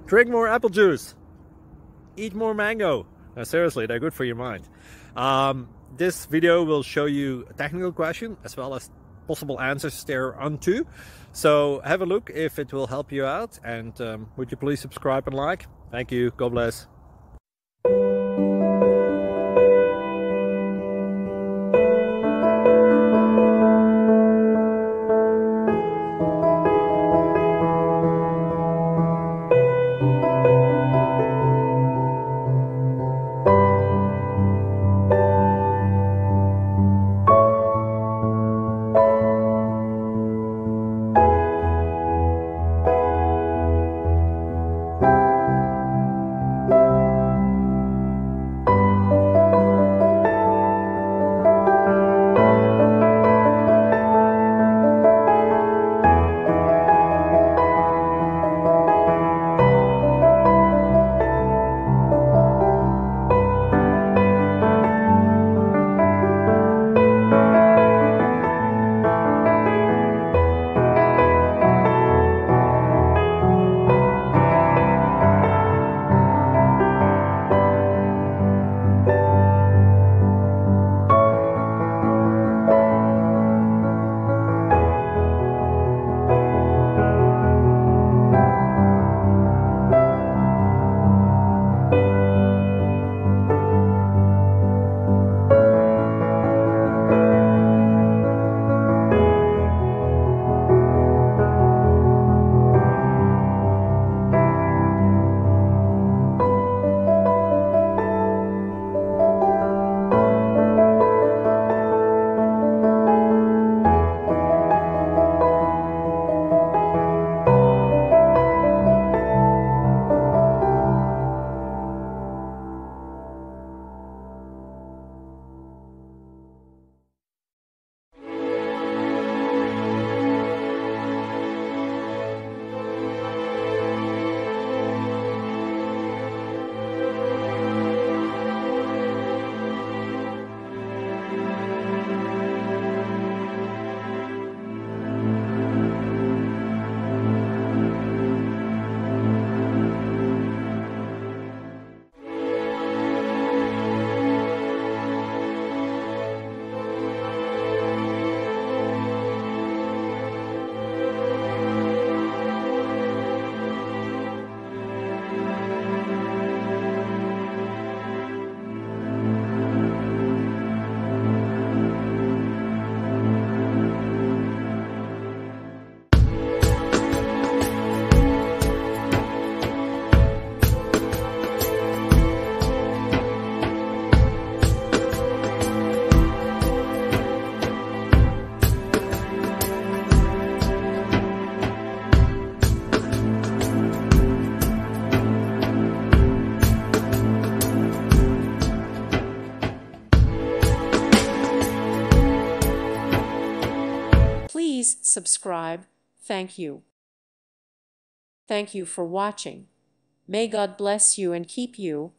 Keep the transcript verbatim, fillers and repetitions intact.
Drink more apple juice. Eat more mango. No, seriously, they're good for your mind. Um, this video will show you a technical question as well as possible answers thereunto. So have a look if it will help you out, and um, would you please subscribe and like? Thank you. God bless. Please subscribe. Thank you. Thank you for watching. May God bless you and keep you.